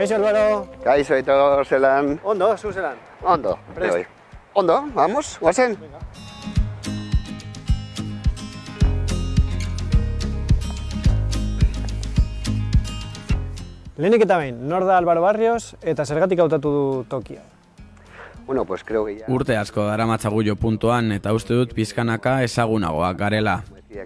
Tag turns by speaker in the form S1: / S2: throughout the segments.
S1: Kaixo, Álvaro.
S2: Kaixo, Aitor, zelan?
S1: Ondo, zu zelan?
S2: Ondo, bai. Ondo, vamos, guazen.
S1: Lehenik eta behin, nor da Álvaro Barrios eta zergatik hautatu du tokia?
S2: Bueno, pues creo que ya...
S3: Urte asko daramatzagu jo puntuan eta uste dut pizkanaka ezagunagoak garela.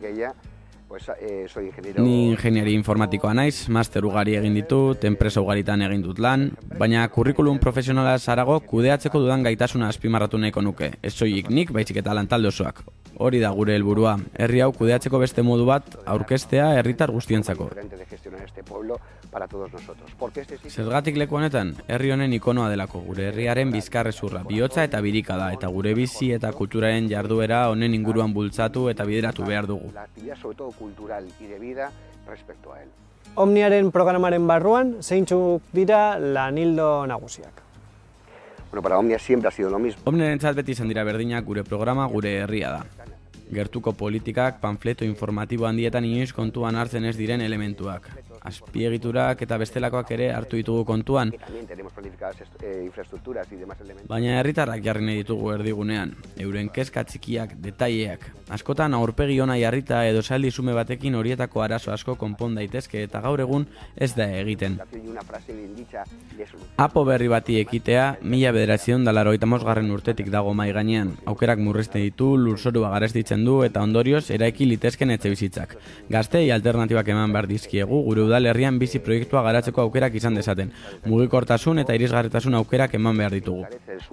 S3: Ni ingeniari informatikoa naiz, master ugari egin ditut, enpresa ugaritan egin dut lan, baina kurrikulum profesionala harago kudeatzeko dudan gaitasuna azpimarratu nahiko nuke, ez soilik nik, baizik eta lantalde osoak. Hori da gure helburua, herri hau kudeatzeko beste modu bat aurkeztea herritar guztientzako. Zergatik leku honetan, herri honen ikonoa delako, gure herriaren bizkarrezurra, bihotza eta birika da, eta gure bizi eta kulturaren jarduera honen inguruan bultzatu eta bideratu behar dugu.
S1: Omniaren programaren barruan, zeintzuk dira lanildo nagusiak?
S2: Bueno, para Omnia siempre ha sido lo mismo.
S3: Omniarentzat beti izan dira berdinak gure programa, gure herria da. Gertuko politikak, panfleto informatibo handietan inoiz kontuan hartzen ez diren elementuak. Azpiegiturak eta bestelakoak ere hartu ditugu kontuan, baina herritarrak jarri nahi ditugu erdigunean, euren kezka txikiak, detaileak. Askotan aurpegi ona jarrita edo saldi xume batekin horietako arazo asko konpon daitezke eta gaur egun ez da egiten. Apo berri bati ekitea 1985 urtetik dago mai gainean. Aukerak murrizten ditu, lurzorua garestitzen du eta ondorioz eraiki litezken etxebizitzak. Gazteei alternatibak eman behar dizkiegu gure udalerrian bizi proiektua garatzeko aukerak izan dezaten. Mugikortasun eta irisgarritasun aukerak eman behar ditugu.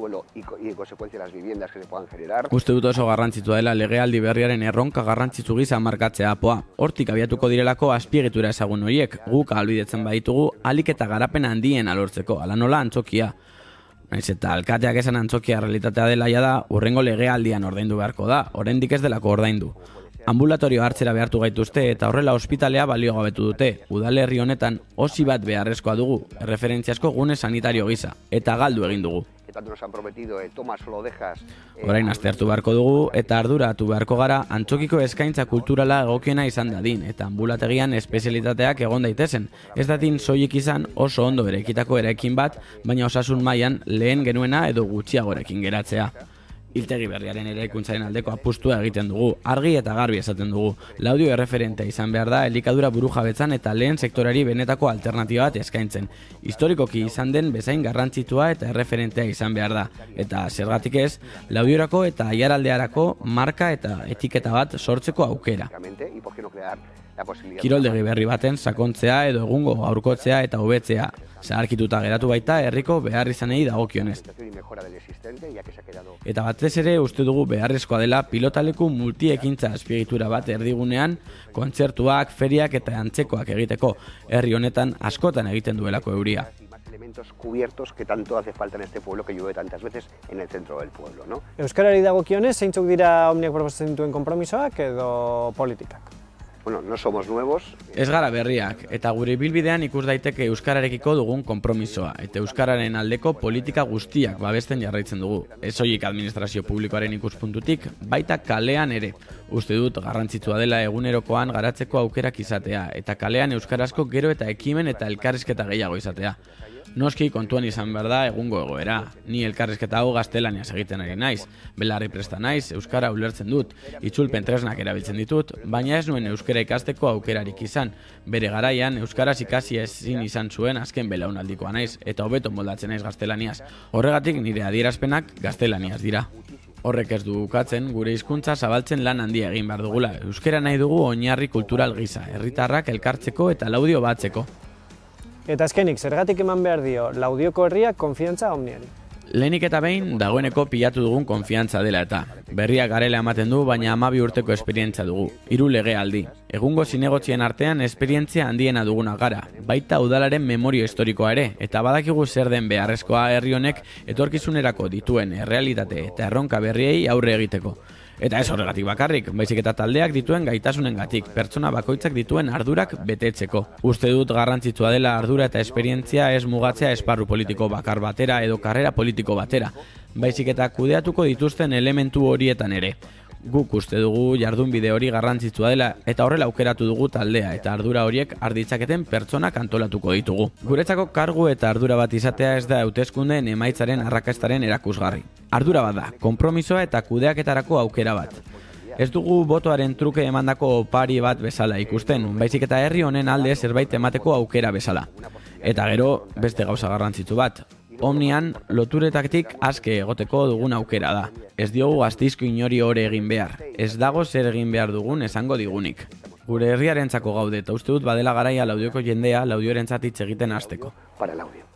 S3: Uste dut oso garrantzitsua dela legealdi berriaren erronka garrantzitsu gisa markatzea apoa. Hortik abiatuko direlako azpiegitura ezagun horiek, guk ahalbidetzen baditugu ahalik eta garapen handien alortzeko, ala nola antzokia. Naiz eta alkateak esan antzokia realitatea dela da, hurrengo legealdian ordaindu beharko da, oraindik ez delako ordaindu. Ambulatorio hartzera behartu gaituzte eta horrela ospitalea balio gabetu dute. Udalerri honetan osi bat beharrezkoa dugu, erreferentziasko gune sanitario gisa, eta galdu egin dugu. Orain aztertu beharko dugu eta arduratu beharko gara antzokiko eskaintza kulturala egokiena izan dadin eta ambulategian espezialitateak egon daitezen. Ez dadin soilik izan oso ondo erekitako eraikin bat, baina osasun mailan lehen genuena edo gutxiagorekin geratzea. Hiltegi berriaren eraikuntzaren aldeko apustua egiten dugu, argi eta garbi esaten dugu. Laudio erreferentea izan behar da elikadura burujabetzan eta lehen sektorari benetako alternatiba bat eskaintzen. Historikoki izan den bezain garrantzitsua eta erreferentea izan behar da. Eta zergatik ez, Laudiorako eta Aiaraldearako marka eta etiketa bat sortzeko aukera. Kiroldegi berri baten sakontzea edo egungo gaurkotzea eta hobetzea. Zaharkituta geratu baita herriko behar izanei dagokionez. Eta batez ere uste dugu beharrezkoa dela pilotaleku multiekintza azpiegitura bat erdigunean, kontzertuak, feriak eta antzekoak egiteko, herri honetan askotan egiten duelako euria.
S2: Cubiertos que tanto hace falta en este pueblo que llueve tantas veces en el centro del pueblo, ¿no?
S1: Euskarari dagokionez, zeintzuk dira Omniak proposatzen dituen konpromisoak edo politikak?
S2: Bueno, no somos nuevos.
S3: Ez gara berriak, eta gure ibilbidean ikus daiteke euskararekiko dugun konpromisoa, eta euskararen aldeko politika guztiak babesten jarraitzen dugu. Ez soilik administrazio publikoaren ikuspuntutik, baita kalean ere. Uste dut garrantzitsua dela egunerokoan garatzeko aukerak izatea, eta kalean euskarazko gero eta ekimen eta elkarrizketa gehiago izatea. Noski kontuan izan behar da egungo egoera. Ni elkarrizketa hau gaztelaniaz egiten ari naiz. Belarri presta naiz, euskara ulertzen dut, itzulpen tresnak erabiltzen ditut, baina ez nuen euskara ikasteko aukerarik izan. Bere garaian, euskaraz ikasi ezin izan zuen azken belaunaldikoa naiz, eta hobeto moldatzen naiz gaztelaniaz. Horregatik nire adierazpenak gaztelaniaz dira. Horrek ez du ukatzen, gure hizkuntza zabaltzen lan handia egin behar dugula. Euskara nahi dugu oinarri kultural gisa, herritarrak elkartzeko eta laudio batzeko.
S1: Eta azkenik, zergatik eman behar dio Laudioko herriak konfiantza Omniari?
S3: Lehenik eta behin, dagoeneko pilatu dugun konfiantza dela eta. Berriak garela ematen du, baina 12 urteko esperientzia dugu. 3 legealdi. Egungo zinegotzien artean esperientzia handiena duguna gara. Baita udalaren memorio historikoa ere, eta badakigu zer den beharrezkoa herri honek etorkizunerako dituen errealitate eta erronka berriei aurre egiteko. Eta ez horregatik bakarrik, baizik eta taldeak dituen gaitasunengatik, pertsona bakoitzak dituen ardurak betetzeko. Uste dut garrantzitsua dela ardura eta esperientzia ez mugatzea esparru politiko bakar batera edo karrera politiko batera, baizik eta kudeatuko dituzten elementu horietan ere. Guk uste dugu jardunbide hori garrantzitsua dela eta horrela aukeratu dugu taldea eta ardura horiek har ditzaketen pertsonak antolatuko ditugu. Guretzako kargu eta ardura bat izatea ez da hauteskundeen emaitzaren arrakastaren erakusgarri. Ardura bat da, konpromisoa eta kudeaketarako aukera bat. Ez dugu botoaren truke emandako opari bat bezala ikusten, baizik eta herri honen alde zerbait emateko aukera bezala. Eta gero, beste gauza garrantzitsu bat. Omnian, loturetaktik aske egoteko dugun aukera da. Ez diogu Gasteizko inori ore egin behar. Ez dago zer egin behar dugun esango digunik. Gure herriarentzako gaude eta uste dut badela garaia Laudioko jendea Laudiorentzat hitz egiten hasteko.
S2: Para Laudio.